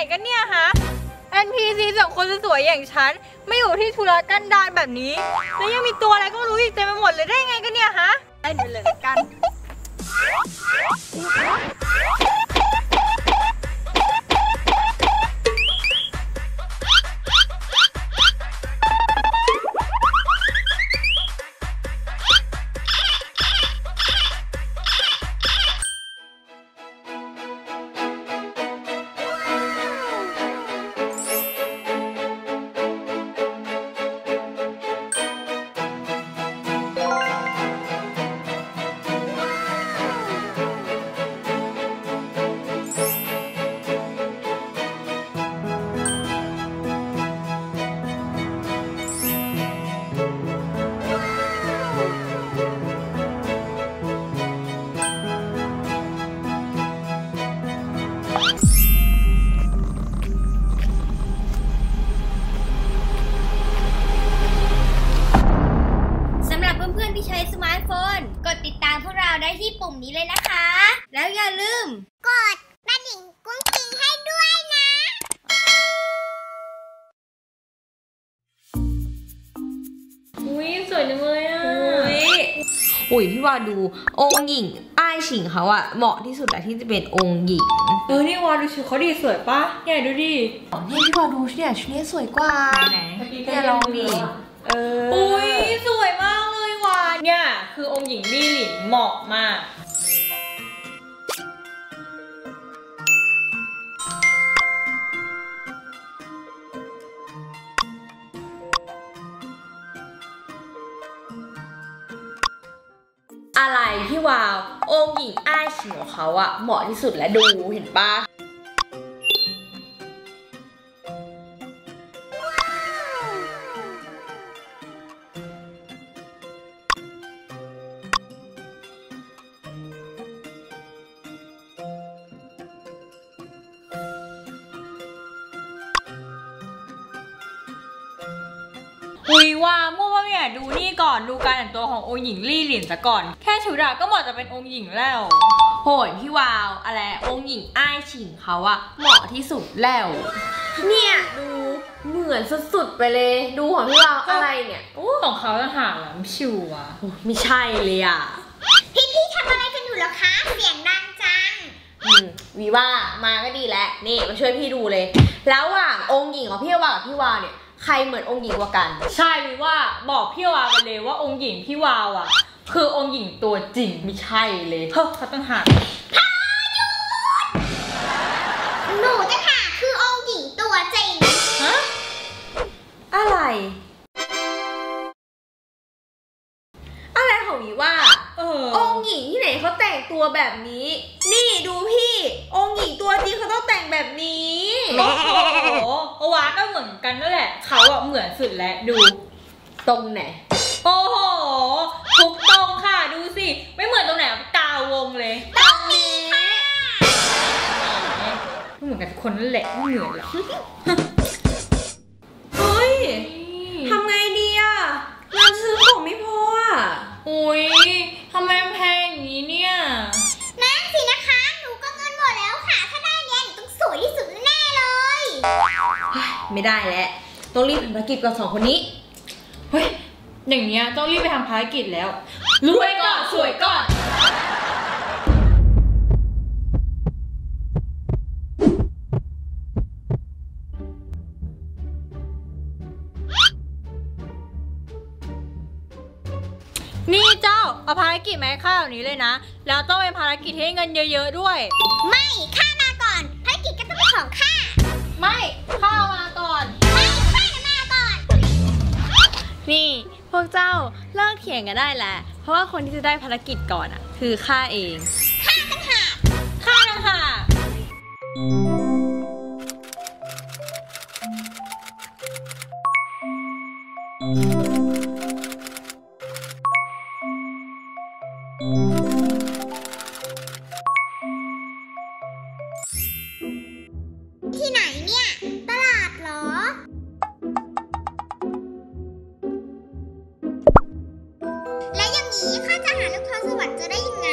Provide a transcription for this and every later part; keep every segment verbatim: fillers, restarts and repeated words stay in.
กันเนี่ยฮะ เอ็น พี ซี สองคนสวยอย่างฉันไม่อยู่ที่ธุระกันดารแบบนี้แล้วยังมีตัวอะไรก็ไม่รู้อีกเต็มไปหมดเลยได้ไงกันเนี่ยฮะเล่นไปเลยกันที่ใช้สมาร์ทโฟนกดติดตามพวกเราได้ที่ปุ่มนี้เลยนะคะแล้วอย่าลืมกดกระดิ่งกุ้งกิ้งให้ด้วยนะอุ้ยสวยจังเลยอ่ะอุ้ยพี่ว่าดูองค์หญิงอ้ายฉิงเขาอะเหมาะที่สุดแหละที่จะเป็นองค์หญิงเออนี่วาดูชุดเขาดีสวยปะเนี่ยดูดินี่พี่ว่าดูเนี่ยชุดนี้สวยกว่าไหนเนี่ยลองดิเอออุ้ยสวยมากเลยวาเนี่ยคือองค์หญิงลี่หลินเหมาะมากอะไรพี่วาวองค์หญิงอ้ายฉิงของเขาอะเหมาะที่สุดและดูเห็นปะอุ้ยว่ามั่วว่าเนี่ยดูนี่ก่อนดูการแต่งตัวขององค์หญิงลี่หลินซะก่อนแค่ชุดอะก็เหมาะจะเป็นองค์หญิงแล้วโหยพี่วาวอะไรองค์หญิงอ้ายฉิงเขาอะเหมาะที่สุดแล้วเนี่ยดูเหมือนสุดๆไปเลยดูของพี่วาวอะไรเนี่ยของเขาต่างหากล่ะไม่ชิวอะไม่ใช่เลยอะพี่ๆทำอะไรกันอยู่เหรอคะเสียงดังจังอืมวีว่ามาก็ดีแล้วนี่มาช่วยพี่ดูเลยแล้วว่างองค์หญิงของพี่วาวกับพี่วาวเนี่ยใครเหมือนองค์หญิงกว่ากันใช่วิว่าบอกพี่วาวไปเลยว่าองค์หญิงพี่วาวอ่ะคือองค์หญิงตัวจริงไม่ใช่เลยเฮ้ยเขาต้องหาพายุหนูจะหาคือองค์หญิงตัวจริงฮะอะไรอะไรของวิว่าเออองค์หญิงที่ไหนเขาแต่งตัวแบบนี้นี่ดูพี่องค์หญิงตัวจริงเขาต้องแต่งแบบนี้โอ้โหโอวาก็เหมือนกันนั่นแหละเขาอะเหมือนสุดแล้วดูตรงไหนโอ้โหทุกตรงค่ะดูสิไม่เหมือนตรงไหนกาวงเลยตรงนี้ค่ะไม่เหมือนกันทุกคนนั่นแหละไม่เหมือนหรอกเฮ้ยทำไงดีอะเงินซื้อของไม่พออะอุ้ยทำไมแพงอย่างนี้เนี่ยนั่นสินะคะหนูก็เงินหมดแล้วค่ะถ้าได้เนี่ยหนูต้องสวยที่สุดแน่เลยไม่ได้แล้วต้องรีบทำภารกิจกับสองคนนี้เฮ้ยอย่างเงี้ยต้องรีบไปทำภารกิจแล้วรวยก่อนสวยก่อนนี่เจ้าเอาภารกิจมาให้ข้าแบบนี้เลยนะแล้วต้องเป็นภารกิจให้เงินเยอะๆด้วยไม่ข้ามาก่อนภารกิจก็ต้องเป็นของข้าไม่ข้ามาก่อนไม่ข้าจะมาก่อนนี่พวกเจ้าเลิกเถียงกันได้แล้วเพราะว่าคนที่จะได้ภารกิจก่อนอ่ะคือข้าเองข้าต่างหากข้าต่างหากที่ไหนเนี่ยตลาดเหรอและอย่างนี้ข้าจะหาลูกท้อสวรรค์จะได้ยังไง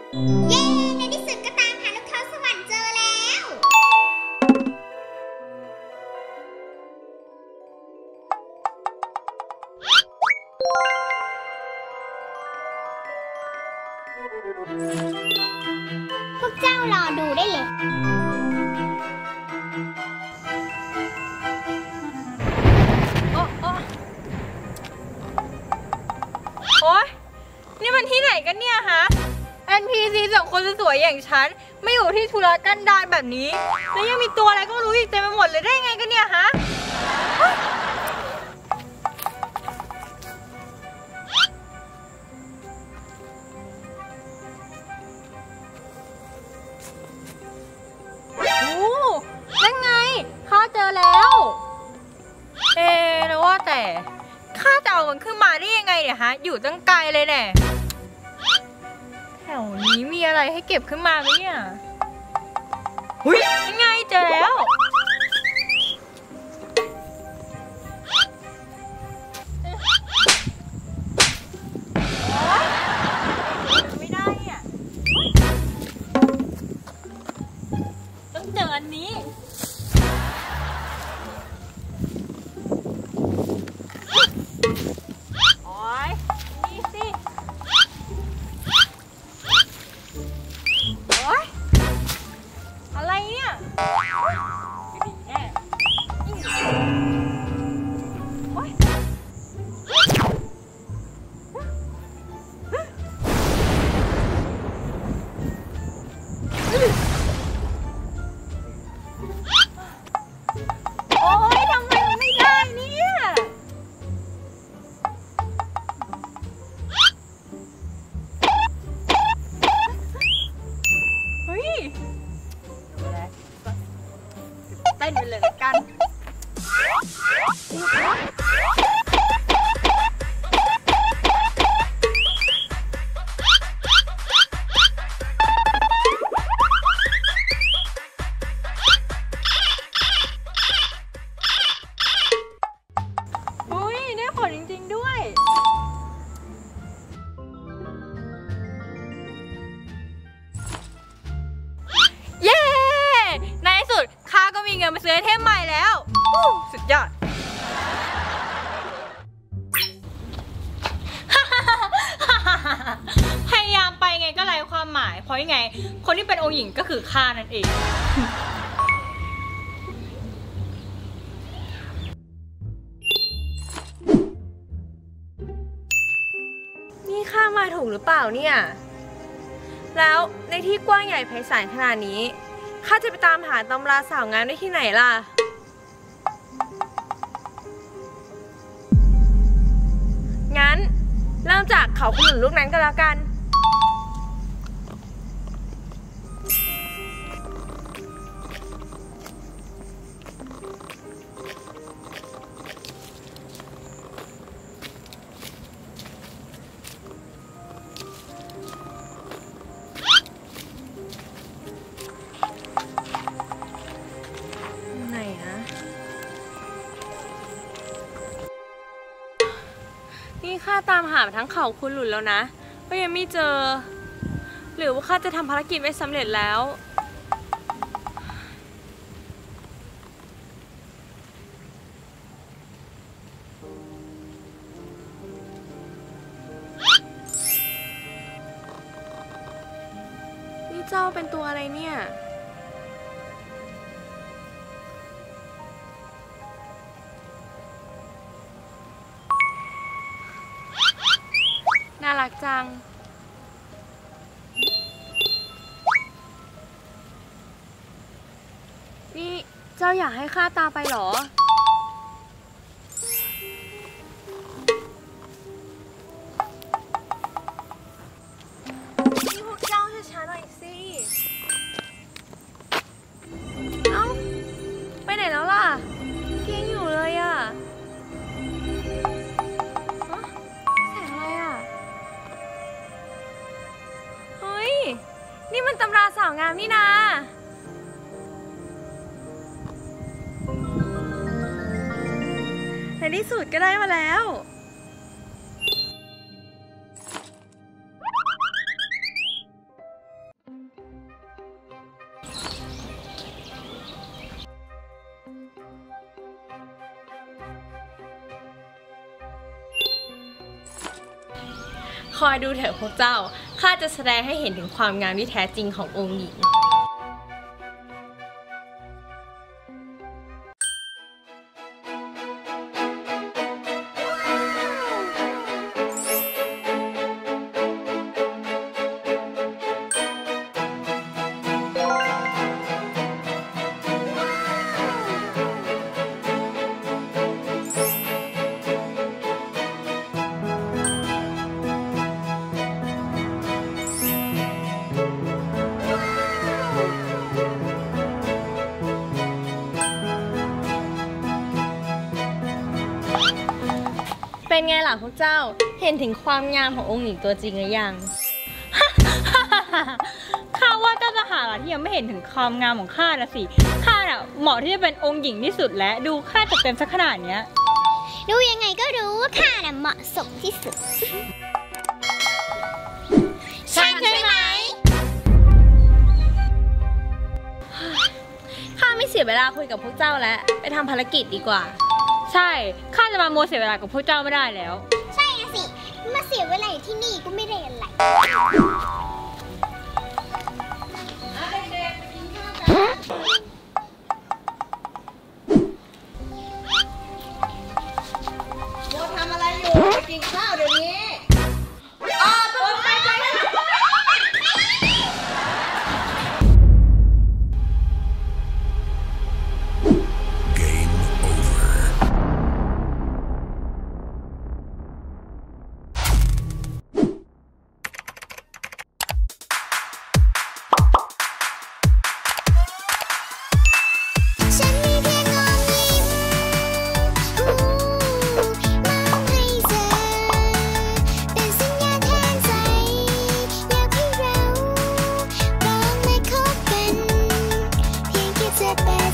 เย้ในที่สุดก็ตามหาลูกท้อสวรรค์เจอแล้วพวกเจ้ารอดูได้เลยโอ้โอ้โอ๊ยนี่มันที่ไหนกันเนี่ยฮะ เอ็น พี ซี สองคนสวยๆอย่างฉันไม่อยู่ที่ธุระกันดารแบบนี้แล้วยังมีตัวอะไรก็ไม่รู้อีกเต็มไปหมดเลยได้ไงกันเนี่ยฮะนั่นไงข้าเจอแล้วเอ๊ะแล้วว่าแต่ข้าจะเอามันขึ้นมาได้ยังไงเนี่ยฮะอยู่ตั้งไกลเลยเนี่ยแถวนี้มีอะไรให้เก็บขึ้นมาไหมเนี่ยหุ้ยยังไงเจอแล้วไม่ได้อ่ะต้องเจออันนี้โอ๊ยนี่สิโอ๊ยอะไรเนี่ยไม่ดีแน่โอ๊ยโอ๊ยทำไมมันไม่ได้เนี่ยเฮ้ยดูแลเต้นไปเลยละกันอุ้ยได้ผลจริงๆด้วยเย้ในที่สุดข้าก็มีเงินมาซื้อไอเทมใหม่แล้วสุดยอด พยายามไปไงก็ไร้ความหมายเพราะยังไงคนที่เป็นองค์หญิงก็คือข้านั่นเองนี่ข้ามาถูกหรือเปล่าเนี่ย แล้วในที่กว้างใหญ่ไพศาลขนาดนี้ข้าจะไปตามหาตำราสาวงามได้ที่ไหนล่ะ งั้นเริ่มจากเขาขนุนลูกนั้นก็แล้วกัน ไหนนะ นี่ข้าตามหาทั้งเขาคุณหลุนแล้วนะก็ยังไม่เจอ หรือว่าข้าจะทำภารกิจไม่สำเร็จแล้ว นี่เจ้าเป็นตัวอะไรเนี่ย น่ารักจัง นี่เจ้าอยากให้ข้าตามไปเหรอ นี่พวกเจ้าช้าๆหน่อยสิ เอ้า ไปไหนแล้วล่ะเกี้ยงอยู่เลยอ่ะ แสงอะไรอ่ะ เฮ้ย นี่มันตำราสาวงามนี่นาในที่สุดก็ได้มาแล้ว นคอยดูเถอะพวกเจ้าข้าจะแสดงให้เห็นถึงความงามที่แท้จริงขององค์หญิงเป็นไงล่ะพวกเจ้าเห็นถึงความงามขององค์หญิงตัวจริงหรือยังข้าว่าเจ้าทหารที่ยังไม่เห็นถึงความงามของข้านะสิข้าน่ะเหมาะที่จะเป็นองค์หญิงที่สุดและดูข้าจะเต็มสักขนาดเนี้ยดูยังไงก็รู้ว่าข้าน่ะเหมาะสมที่สุดใช่ใช่ไหมข้าไม่เสียเวลาคุยกับพวกเจ้าแล้วไปทำภารกิจดีกว่าใช่ข้าจะมาโมเสียเวลากับพวกเจ้าไม่ได้แล้วใช่นะสิมาเสียเวลาอยู่ที่นี่ก็ไม่ได้อะไรทำอะไรอยู่ไปกินข้าวเดี๋ยวนี้อ๋อตัวไปไปจะเป็น